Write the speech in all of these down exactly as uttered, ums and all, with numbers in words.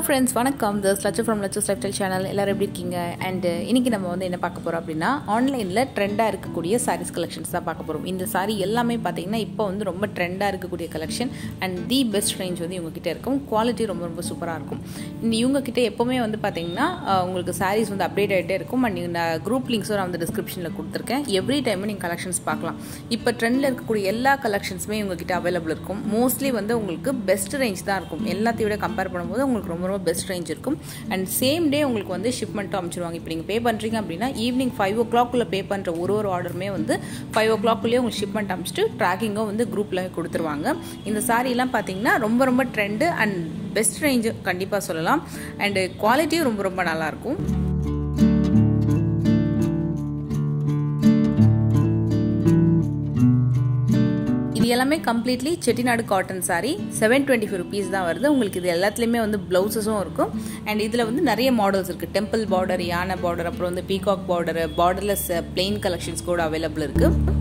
friends, வணக்கம். This is Lachus from Lachus Lifestyle channel. எல்லாரும் எப்படி இருக்கீங்க? And இன்னைக்கு நம்ம வந்து என்ன பார்க்க போறோம் அப்படினா ஆன்லைன்ல ட்ரெண்டா இருக்கக்கூடிய sarees collections தான் பார்க்க போறோம். இந்த saree எல்லாமே பாத்தீங்கன்னா இப்போ வந்து ரொம்ப ட்ரெண்டா இருக்கக்கூடிய collection and the best range வந்து இவங்க கிட்ட இருக்கும். குவாலிட்டி ரொம்ப ரொம்ப சூப்பரா இருக்கும். இந்த இவங்க கிட்ட எப்பவுமே வந்து பாத்தீங்கன்னா உங்களுக்கு sarees வந்து அப்டேட் ஆயிட்டே இருக்கும். and நான் group links நான் வந்து descriptionல கொடுத்திருக்கேன். every time நீங்க collections பார்க்கலாம். இப்போ ட்ரெண்ட்ல இருக்கக்கூடிய எல்லா collectionsமே இவங்க கிட்ட அவேலபிள் இருக்கும். mostly வந்து உங்களுக்கு best range தான் இருக்கும். எல்லாத்தையும் விட கம்பேர் பண்ணும்போது உங்களுக்கு ரொம்ப ரொம்ப பெஸ்ட் ரேஞ்ச் இருக்கும். அண்ட் சேம் டே உங்களுக்கு வந்து ஷிப்மெண்ட் அமைச்சிருவாங்க. இப்போ நீங்கள் பே பண்ணுறீங்க அப்படின்னா ஈவினிங் ஃபைவ் ஓ கிளாக்குள்ளே பே பண்ணுற ஒரு ஒரு ஆர்டருமே வந்து ஃபைவ் ஓ கிளாக்குள்ளேயே உங்களுக்கு ஷிப்மெண்ட் அமைச்சிட்டு ட்ராக்கிங்கும் வந்து குரூப்பில் கொடுத்துருவாங்க. இந்த சாரீலாம் பார்த்தீங்கன்னா ரொம்ப ரொம்ப ட்ரெண்டு அண்ட் பெஸ்ட் ரேஞ்சு கண்டிப்பாக சொல்லலாம். அண்டு குவாலிட்டியும் ரொம்ப ரொம்ப நல்லாயிருக்கும். இது எல்லாமே completely Chettinad cotton sari seven twenty five rupees தான் வருது. உங்களுக்கு இது எல்லாத்துலேயுமே வந்து ப்ளவுஸஸும் இருக்கும். அண்ட் இதில் வந்து நிறைய மாடல்ஸ் இருக்குது. டெம்பிள் பார்டர், யானை பார்டர், அப்புறம் வந்து peacock border, borderless plain collections கூட அவைலபிள் இருக்குது.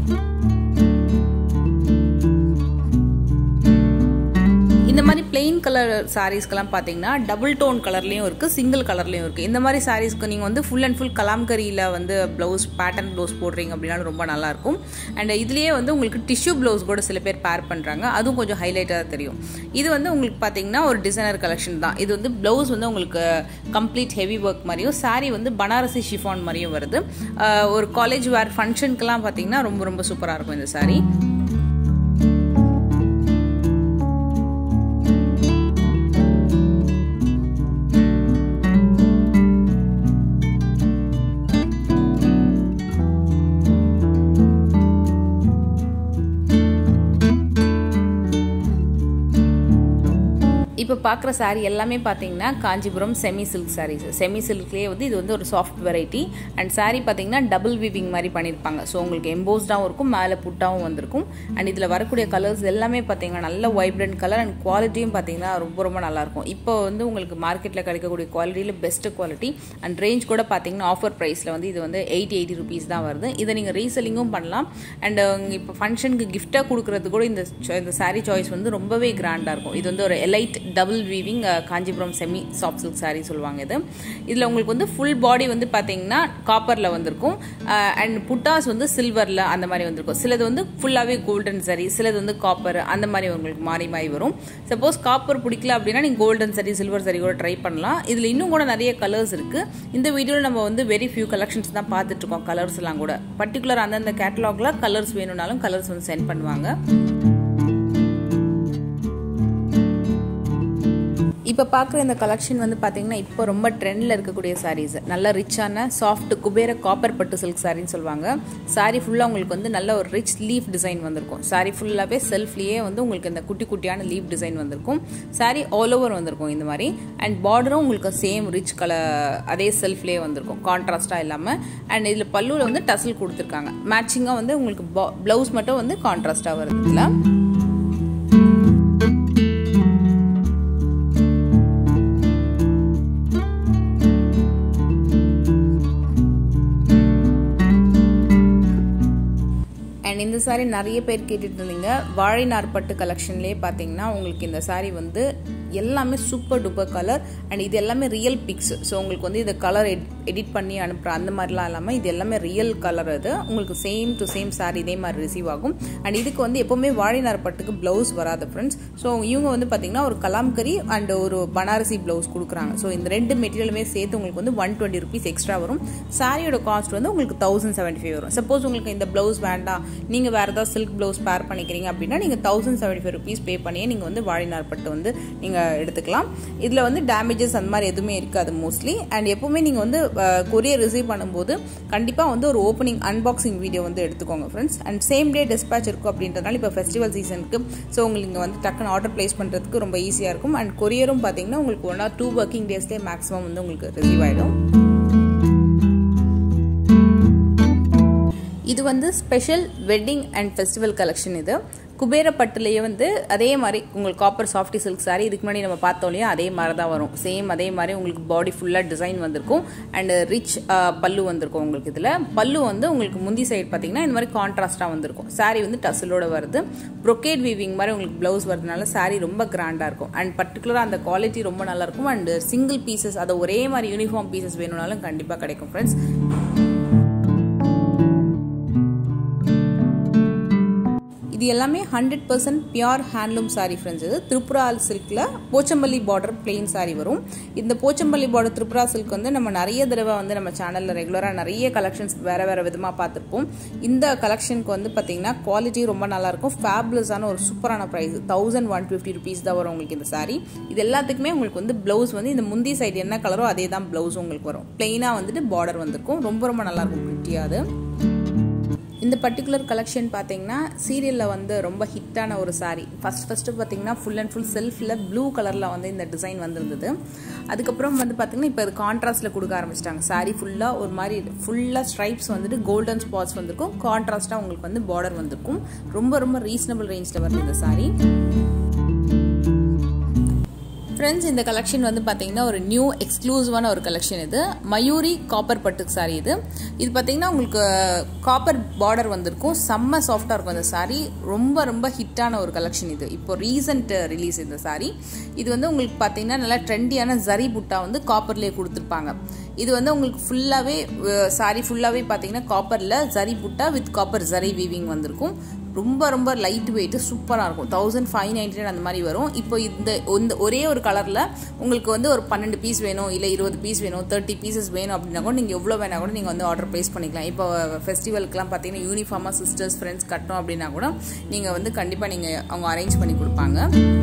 இந்த மாதிரி பிளெயின் கலர் சாரீஸ்க்கெல்லாம் பார்த்தீங்கன்னா டபுள் டோன் கலர்லேயும் இருக்குது, சிங்கிள் கலர்லேயும் இருக்குது. இந்த மாதிரி சாரீஸ்க்கு நீங்கள் வந்து ஃபுல் அண்ட் ஃபுல் கலாம்கரியில் வந்து ப்ளவுஸ் பேட்டர்ன் ப்ளவுஸ் போடுறீங்க அப்படின்னாலும் ரொம்ப நல்லாயிருக்கும். அண்ட் இதுலேயே வந்து உங்களுக்கு டிஷ்யூ ப்ளவுஸ் கூட சில பேர் பேர் பண்ணுறாங்க. அதுவும் கொஞ்சம் ஹைலைட்டாக தெரியும். இது வந்து உங்களுக்கு பார்த்தீங்கன்னா ஒரு டிசைனர் கலெக்ஷன் தான். இது வந்து ப்ளவுஸ் வந்து உங்களுக்கு கம்ப்ளீட் ஹெவி ஒர்க் மாதிரியும், சாரீ வந்து பனாரசி ஷிஃபான் மாதிரியும் வருது. ஒரு காலேஜ் வேர் ஃபங்க்ஷனுக்கெல்லாம் பார்த்தீங்கன்னா ரொம்ப ரொம்ப சூப்பராக இருக்கும் இந்த சாரீ. இப்போ பார்க்குற சாரீ எல்லாமே பார்த்தீங்கன்னா Kanchipuram semi silk saris. Semi சில்க்லேயே வந்து இது வந்து ஒரு சாஃப்ட் வெரைட்டி. அண்ட் சாரீ பார்த்தீங்கன்னா டபுள் வீவிங் மாதிரி பண்ணியிருப்பாங்க. ஸோ உங்களுக்கு எம்போஸ்டாகவும் இருக்கும், மேலே புட்டாகவும் வந்திருக்கும். அண்ட் இதில் வரக்கூடிய கலர்ஸ் எல்லாமே பார்த்தீங்கன்னா நல்ல வைப்ரண்ட் கலர் அண்ட் குவாலிட்டியும் பார்த்தீங்கன்னா ரொம்ப ரொம்ப நல்லாயிருக்கும். இப்போ வந்து உங்களுக்கு மார்க்கெட்டில் கிடைக்கக்கூடிய குவாலிட்டியில் பெஸ்ட்டு குவாலிட்டி அண்ட் ரேஞ்ச் கூட பார்த்தீங்கன்னா ஆஃபர் ப்ரைஸில் வந்து இது வந்து எயிட்டி எயிட்டி ருபீஸ் தான் வருது. இதை நீங்கள் ரீசெல்லிங்கும் பண்ணலாம். அண்ட் இப்போ ஃபங்க்ஷனுக்கு கிஃப்டாக கொடுக்குறது கூட இந்த இந்த சாரீ சாய்ஸ் வந்து ரொம்பவே கிராண்டாக இருக்கும். இது வந்து ஒரு elite double weaving Kanchipuram semi soft silk sari சொல்லுவாங்க. இது இதில் உங்களுக்கு வந்து ஃபுல் பாடி வந்து பார்த்தீங்கன்னா காப்பரில் வந்திருக்கும். அண்ட் புட்டாஸ் வந்து சில்வரில் அந்த மாதிரி வந்திருக்கும். சிலது வந்து ஃபுல்லாகவே கோல்டன் சாரீ, சிலது வந்து காப்பர், அந்த மாதிரி உங்களுக்கு மாறி மாறி வரும். சப்போஸ் காப்பர் பிடிக்கல அப்படின்னா நீங்கள் கோல்டன் சாரீ, சில்வர் சாரீ கூட ட்ரை பண்ணலாம். இதில் இன்னும் கூட நிறைய கலர்ஸ் இருக்குது. இந்த வீடியோவில் நம்ம வந்து வெரி ஃபியூ கலெக்ஷன்ஸ் தான் பார்த்துட்டு இருக்கோம். கலர்ஸ் எல்லாம் கூட பர்டிகுலர் அந்தந்த கேட்டலாகில் கலர்ஸ் வேணும்னாலும் கலர்ஸ் வந்து சென்ட் பண்ணுவாங்க. இப்போ பார்க்குற இந்த கலெக்ஷன் வந்து பார்த்தீங்கன்னா இப்போ ரொம்ப ட்ரெண்டில் இருக்கக்கூடிய சாரீஸ். நல்ல ரிச்சான சாஃப்ட் குபேர காப்பர் பட்டு சில்க் சாரின்னு சொல்லுவாங்க. சாரீ ஃபுல்லாக உங்களுக்கு வந்து நல்ல ஒரு ரிச் லீஃப் டிசைன் வந்திருக்கும். சாரீ ஃபுல்லாகவே செல்ஃப்லேயே வந்து உங்களுக்கு இந்த குட்டி குட்டியான லீஃப் டிசைன் வந்திருக்கும். சாரீ ஆல் ஓவர் வந்திருக்கும் இந்த மாதிரி. அண்ட் பார்டரும் உங்களுக்கு சேம் ரிச் கலர் அதே செல்ஃப்லேயே வந்திருக்கும், கான்ட்ராஸ்டாக இல்லாமல். அண்ட் இதில் பல்லுவில் வந்து டசல் கொடுத்துருக்காங்க. மேட்சிங்காக வந்து உங்களுக்கு ப்ளவுஸ் மட்டும் வந்து கான்ட்ராஸ்டாக வருது. இதில் அண்ட் இந்த சாரீ நிறைய பேர் கேட்டுட்டு இருந்தீங்க. வாழை நார்பட்டு கலெக்ஷன்லேயே பார்த்தீங்கன்னா உங்களுக்கு இந்த சாரீ வந்து எல்லாமே சூப்பர் டூப்பர் கலர். அண்ட் இது எல்லாமே ரியல் பிக்ஸ். ஸோ உங்களுக்கு வந்து இதை கலர் எடிட் பண்ணி அனுப்புகிற அந்த மாதிரிலாம் இல்லாமல் இது எல்லாமே ரியல் கலர். அது உங்களுக்கு சேம் டு சேம் சாரீ இதே மாதிரி ரிசீவ் ஆகும். அண்ட் இதுக்கு வந்து எப்போவுமே வாழை நார்பட்டுக்கு ப்ளவுஸ் வராது ஃப்ரெண்ட்ஸ். ஸோ இவங்க வந்து பார்த்தீங்கன்னா ஒரு கலாம்கரி அண்ட் ஒரு பனாரசி ப்ளவுஸ் கொடுக்குறாங்க. ஸோ இந்த ரெண்டு மெட்டீரியலுமே சேர்த்து உங்களுக்கு வந்து ஒன் டுவெண்ட்டி ருபீஸ் எக்ஸ்ட்ரா வரும். சாரியோட காஸ்ட் வந்து உங்களுக்கு தௌசண்ட் செவன்ட்டி ஃபைவ் வரும். சப்போஸ் உங்களுக்கு இந்த ப்ளவுஸ் வேண்டாம், நீங்கள் வேறு ஏதாவது சில்க் ப்ளவுஸ் பேர் பண்ணிக்கிறீங்க அப்படின்னா நீங்கள் thousand seventy five rupees pay பண்ணியே நீங்கள் வந்து வாழை நார்பட்டு வந்து நீங்கள் எடுத்துக்கலாம். இதில் வந்து டேமேஜஸ் அந்த மாதிரி எதுவுமே இருக்காது மோஸ்ட்லி. அண்ட் எப்பவுமே நீங்கள் வந்து கொரியர் ரிசீவ் பண்ணும்போது கண்டிப்பாக வந்து ஒரு ஓப்பனிங் அன்பாக்சிங் வீடியோ வந்து எடுத்துக்கோங்க friends. And same day dispatch இருக்கும் அப்படின்றதுனால இப்போ ஃபெஸ்டிவல் சீசனுக்கு ஸோ உங்களுக்கு வந்து டக்குன்னு ஆர்டர் பிளேஸ் பண்ணுறதுக்கு ரொம்ப ஈஸியாக இருக்கும். அண்ட் கொரியரும் பார்த்தீங்கன்னா உங்களுக்கு ஒன் ஆர் டூ ஒர்க்கிங் டேஸ்லேயே மேக்ஸிமம் வந்து உங்களுக்கு ரிசீவ் ஆகிடும். இது வந்து special wedding and festival collection. இது குபேர பட்டுலேயே வந்து அதே மாதிரி உங்களுக்கு காப்பர் சாஃப்டி சில்க் சாரி இதுக்கு முன்னாடி நம்ம பார்த்தோம் இல்லையா அதே மாதிரி தான் வரும். சேம் அதே மாதிரி உங்களுக்கு பாடி ஃபுல்லாக டிசைன் வந்திருக்கும் அண்ட் ரிச் பல்லு வந்திருக்கும். உங்களுக்கு இதில் பல்லு வந்து உங்களுக்கு முந்தி சைடு பார்த்தீங்கன்னா இந்த மாதிரி கான்ட்ராஸ்டாக வந்திருக்கும். சாரி வந்து டசலோட வருது. ப்ரொக்கேட் வீவிங் மாதிரி உங்களுக்கு ப்ளவுஸ் வரதுனால சாரி ரொம்ப கிராண்டாக இருக்கும். அண்ட் பர்டிகுலராக அந்த குவாலிட்டி ரொம்ப நல்லாயிருக்கும். அண்ட் சிங்கிள் பீசஸ் அதை ஒரே மாதிரி யூனிஃபார்ம் பீசஸ் வேணும்னாலும் கண்டிப்பாக கிடைக்கும் ஃப்ரெண்ட்ஸ். இது எல்லாமே hundred percent pure handloom sari friends. இது திரிபுரா சில்கில் போச்சம்பள்ளி பார்டர் பிளெயின் சாரி வரும். இந்த போச்சம்பள்ளி பார்டர் திரிபுரா சில்க் வந்து நம்ம நிறைய தடவை வந்து நம்ம சேனலில் ரெகுலராக நிறைய கலெக்ஷன்ஸ் வேறு வேறு விதமாக பார்த்துருப்போம். இந்த கலெக்ஷனுக்கு வந்து பார்த்தீங்கன்னா குவாலிட்டி ரொம்ப நல்லாயிருக்கும். ஃபேப்லஸான ஒரு சூப்பரான price thousand one fifty rupees தான் வரும் உங்களுக்கு இந்த சாரி. இது எல்லாத்துக்குமே உங்களுக்கு வந்து ப்ளவுஸ் வந்து இந்த முந்தி சைடு என்ன கலரோ அதே தான் ப்ளவுஸ் உங்களுக்கு வரும். பிளெயினாக வந்துட்டு பார்டர் வந்திருக்கும். ரொம்ப ரொம்ப நல்லாயிருக்கும் பிரிட்டியாது. இந்த பர்டிகுலர் கலெக்ஷன் பார்த்தீங்கன்னா சீரியலில் வந்து ரொம்ப ஹிட்டான ஒரு சாரீ. ஃபஸ்ட் ஃபஸ்ட்டு பார்த்தீங்கன்னா ஃபுல் அண்ட் ஃபுல் செல்ஃபில் ப்ளூ கலரில் வந்து இந்த டிசைன் வந்துருந்தது. அதுக்கப்புறம் வந்து பார்த்தீங்கன்னா இப்போ அது கான்ட்ராஸ்ட்டில் கொடுக்க ஆரம்பிச்சிட்டாங்க. சாரீ ஃபுல்லாக ஒரு மாதிரி ஃபுல்லாக ஸ்ட்ரைப்ஸ் வந்துட்டு கோல்டன் ஸ்பாட்ஸ் வந்திருக்கும். கான்ட்ராஸ்ட்டாக உங்களுக்கு வந்து பார்டர் வந்திருக்கும். ரொம்ப ரொம்ப ரீசனபிள் ரேஞ்சில் வருது இந்த சாரீ. ஃப்ரெண்ட்ஸ், இந்த கலெக்ஷன் வந்து பார்த்தீங்கன்னா ஒரு நியூ எக்ஸ்க்ளூசிவான ஒரு கலெக்ஷன். இது மயூரி காப்பர் பட்டுக்கு சாரி. இது இது பார்த்தீங்கன்னா உங்களுக்கு காப்பர் பார்டர் வந்திருக்கும். செம்ம சாஃப்டாக இருக்கும் இந்த சாரீ. ரொம்ப ரொம்ப ஹிட்டான ஒரு கலெக்ஷன் இது. இப்போ ரீசெண்ட் ரிலீஸ் இந்த சாரீ. இது வந்து உங்களுக்கு பார்த்தீங்கன்னா நல்லா ட்ரெண்டியான ஜரி புட்டா வந்து காப்பர்லேயே கொடுத்துருப்பாங்க. இது வந்து உங்களுக்கு ஃபுல்லாகவே சாரி ஃபுல்லாகவே பார்த்தீங்கன்னா காப்பரில் ஜரி புட்டா வித் காப்பர் ஜரி வீவிங் வந்திருக்கும். ரொம்ப ரொம்ப லைட் வெயிட்டு சூப்பராக இருக்கும். தௌசண்ட் ஃபைவ் நைன்டி நைன் அந்த மாதிரி வரும். இப்போ இந்த இந்த ஒரே ஒரு கலரில் உங்களுக்கு வந்து ஒரு பன்னெண்டு பீஸ் வேணும், இல்லை இருபது பீஸ் வேணும், தேர்ட்டி பீசஸ் வேணும் அப்படின்னா கூட நீங்கள் எவ்வளோ வேணா கூட நீங்கள் வந்து ஆர்டர் ப்ளேஸ் பண்ணிக்கலாம். இப்போ ஃபெஸ்டிவலுக்குலாம் பார்த்தீங்கன்னா யூனிஃபார்மாக சிஸ்டர்ஸ் ஃப்ரெண்ட்ஸ் கட்டணும் அப்படின்னா கூட நீங்கள் வந்து கண்டிப்பாக நீங்கள் அவங்க அரேஞ்ச் பண்ணி கொடுப்பாங்க.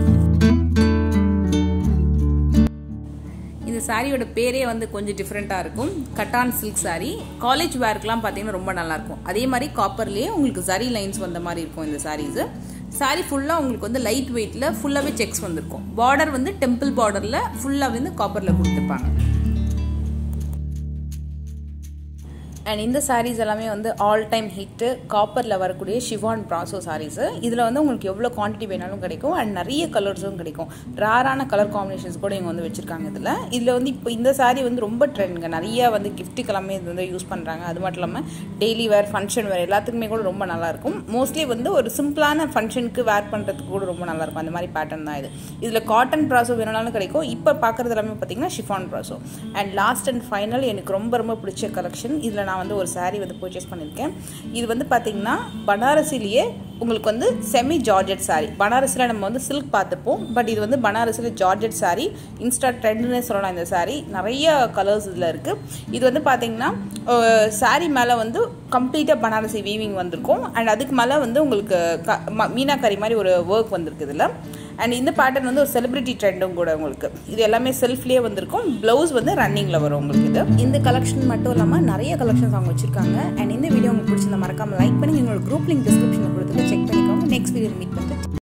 இந்த சாரியோட பேரே வந்து கொஞ்சம் டிஃப்ரெண்ட்டாக இருக்கும். Cotton silk sari. காலேஜ் வேர்க்கெலாம் பார்த்தீங்கன்னா ரொம்ப நல்லாயிருக்கும். அதே மாதிரி காப்பர்லேயே உங்களுக்கு ஜரி லைன்ஸ் வந்த மாதிரி இருக்கும் இந்த சாரீஸு. சாரி ஃபுல்லாக உங்களுக்கு வந்து லைட் வெயிட்டில் ஃபுல்லாகவே செக்ஸ் வந்திருக்கும். பார்டர் வந்து டெம்பிள் பார்டரில் ஃபுல்லாக வந்து காப்பரில் கொடுத்துருப்பாங்க. அண்ட் இந்த சாரீஸ் எல்லாமே வந்து ஆல் டைம் ஹிட்டு. காப்பரில் வரக்கூடிய ஷிஃபான் ப்ராசோ சாரீஸு. இதில் வந்து உங்களுக்கு எவ்வளோ குவான்டிட்டி வேணாலும் கிடைக்கும். அண்ட் நிறைய கலர்ஸும் கிடைக்கும். ரேரான கலர் காம்பினேஷன்ஸ் கூட இங்கே வந்து வச்சுருக்காங்க. இதில் இதில் வந்து இப்போ இந்த சாரீ வந்து ரொம்ப ட்ரெண்டுங்க. நிறைய வந்து கிஃப்ட்டுக்கு எல்லாமே இது வந்து யூஸ் பண்ணுறாங்க. அது மட்டும் இல்லாமல் டெய்லி வேர், ஃபங்க்ஷன் வேர் எல்லாத்துக்குமே கூட ரொம்ப நல்லாயிருக்கும். மோஸ்ட்லி வந்து ஒரு சிம்பிளான ஃபங்க்ஷனுக்கு வேர் பண்ணுறதுக்கு கூட ரொம்ப நல்லாயிருக்கும். அந்த மாதிரி பேட்டர்ன் தான் இது. இதில் காட்டன் ப்ராசோ வேணும்னாலும் கிடைக்கும். இப்போ பார்க்குறது எல்லாமே பார்த்தீங்கன்னா ஷிஃபான் ப்ராசோ. அண்ட் லாஸ்ட் அண்ட் ஃபைனல் எனக்கு ரொம்ப ரொம்ப பிடிச்ச கலெக்ஷன். இதில் நான் வந்து ஒரு சாரீ வந்து பர்ச்சேஸ் பண்ணியிருக்கேன். இது வந்து பார்த்தீங்கன்னா பனாரசிலேயே உங்களுக்கு வந்து செமி ஜார்ஜெட் சாரீ. பனாரசியில் நம்ம வந்து சில்க் பார்த்துப்போம். பட் இது வந்து பனாரசியில் ஜார்ஜெட் சாரீ. இன்ஸ்டா ட்ரெண்ட்னே சொல்லலாம். இந்த சாரீ நிறைய கலர்ஸ் இதில் இருக்குது. இது வந்து பார்த்தீங்கன்னா சாரீ மேலே வந்து கம்ப்ளீட்டாக பனாரசி வீவிங் வந்திருக்கும். அண்ட் அதுக்கு மேலே வந்து உங்களுக்கு க மீனாக்கரி மாதிரி ஒரு ஒர்க் வந்திருக்கு இதில். அண்ட் இந்த பேட்டர்ன் வந்து ஒரு செலிபிரிட்டி ட்ரெண்டும் கூட உங்களுக்கு. இது எல்லாமே செல்ஃப்லேயே வந்திருக்கும். ப்ளவுஸ் வந்து ரன்னிங்கில் வரும் உங்களுக்கு. இது இந்த கலெக்ஷன் மட்டும் இல்லாமல் நிறைய கலெக்ஷன்ஸ் அவங்க வச்சுருக்காங்க. அண்ட் இந்த வீடியோ உங்களுக்கு பிடிச்சிருந்தா மறக்காமல் லைக் பண்ணி எங்களோட குரூப் லிங்க் டிஸ்கிரிப்ஷனில் கொடுத்துட்டு செக் பண்ணிக்கோங்க. நெக்ஸ்ட் வீடியோ மீட் பண்ணிட்டு